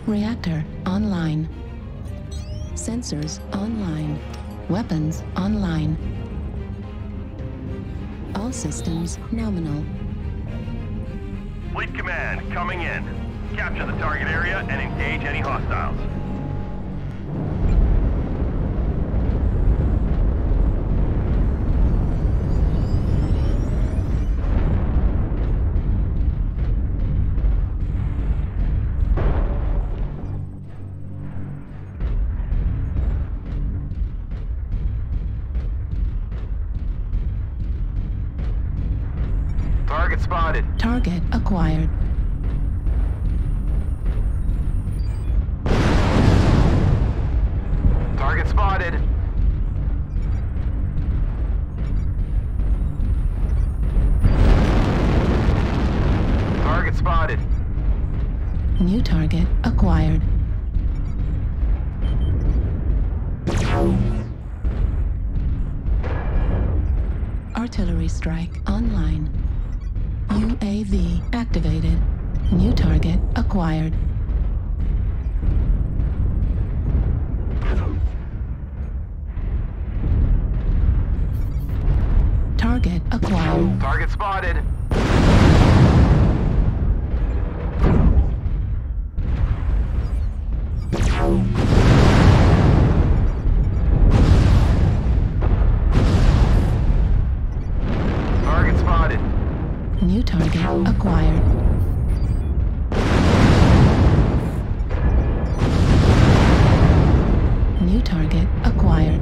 Reactor online. Sensors online. Weapons online. All systems nominal. Fleet Command, coming in. Capture the target area and engage any hostiles. Target spotted. Target acquired. Target spotted. Target spotted. New target acquired. Artillery strike online. UAV activated. New target acquired. Target acquired. Target spotted. Target spotted. New target acquired. New target acquired.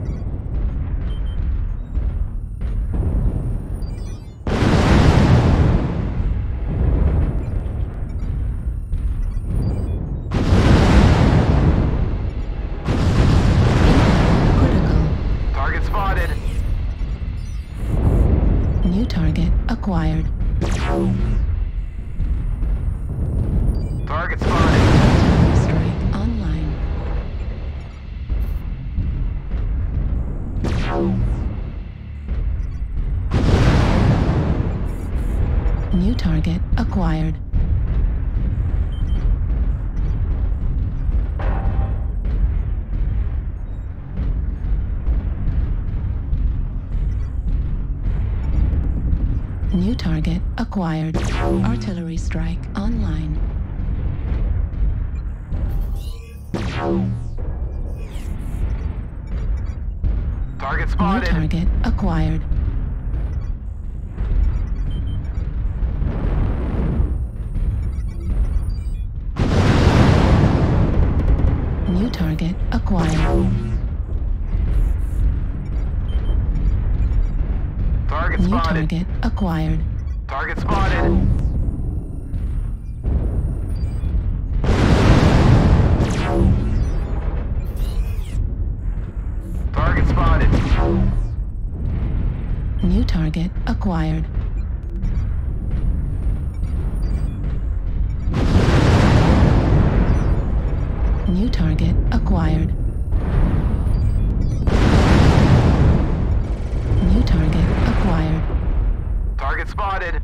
Critical. Target spotted. New target acquired. Target spotted. Artillery strike online. New target acquired. New target acquired. Artillery strike online. Target New spotted. target acquired. New target acquired. Target New spotted. target acquired. Target spotted. Target spotted. New target acquired. New target acquired. New target acquired. Target spotted.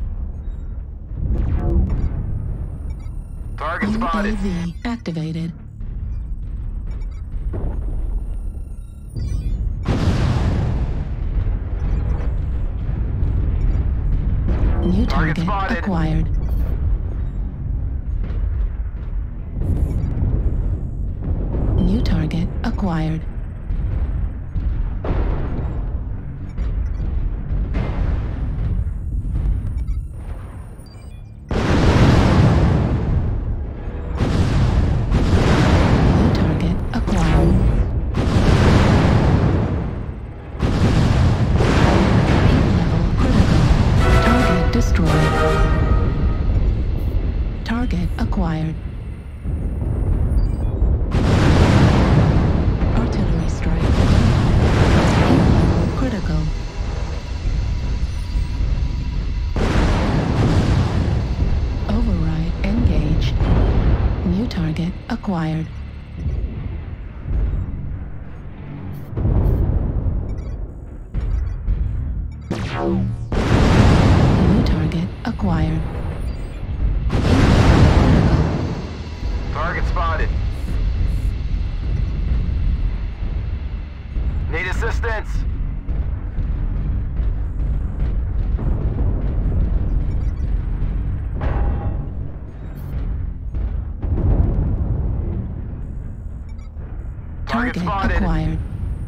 Target spotted. UAV activated. New Target target spotted. acquired. New target acquired. New target acquired. Heat level critical. Target destroyed. Target acquired. Artillery strike. Heat level critical. Override engaged. New target acquired. New target acquired. Target spotted. Need assistance. Target spotted. Acquired.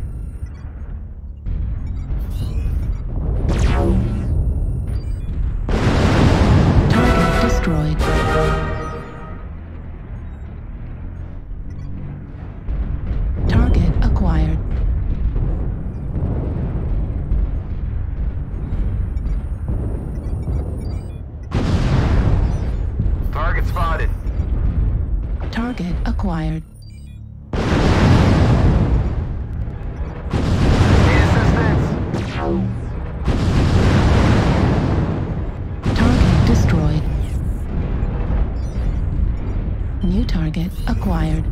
Target destroyed. Target acquired. Target spotted. Target acquired. Need assistance. Target destroyed. New target acquired.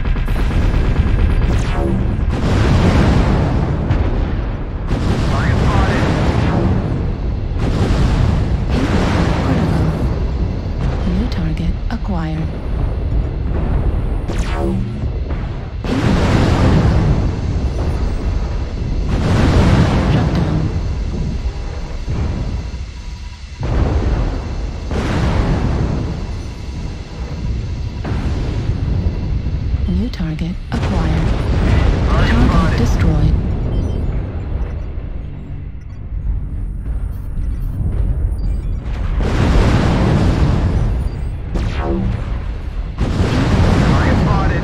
Target spotted. Critical. New target acquired. Shut down. New target acquired. Target Target spotted. destroyed. Target spotted.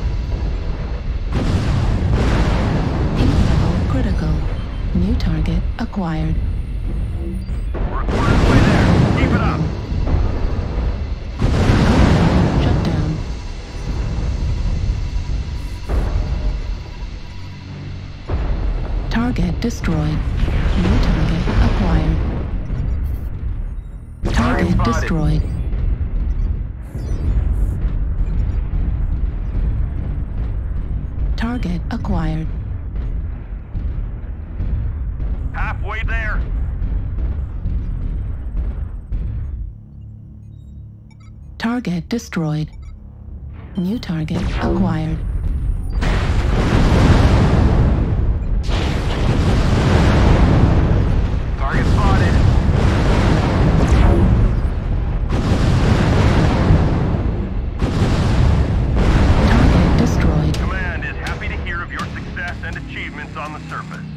Heat level critical. New target acquired. We're quarters way there. Keep it up. Shut down. Target destroyed. New target acquired. Target spotted. destroyed. Target acquired. Halfway there. Target destroyed. New target acquired. Target spotted. Target destroyed. Command is happy to hear of your success and achievements on the surface.